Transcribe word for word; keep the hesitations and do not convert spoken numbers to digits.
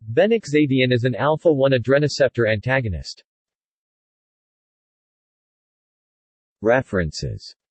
Benixadian is an alpha one adrenoceptor antagonist. References